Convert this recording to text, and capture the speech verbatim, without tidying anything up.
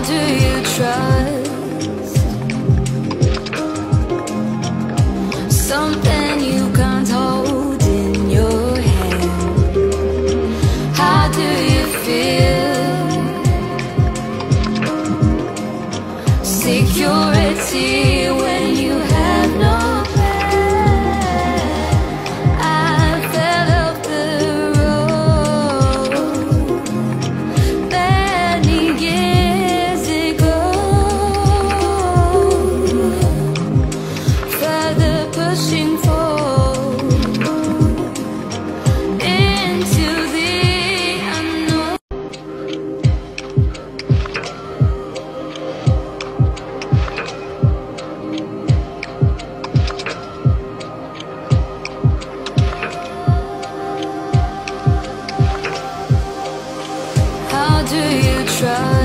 do you trust something you can't hold in your hand? How do you feel security when you have no plan? I fell off the road many years ago, further pushing forward into the unknown. How do you trust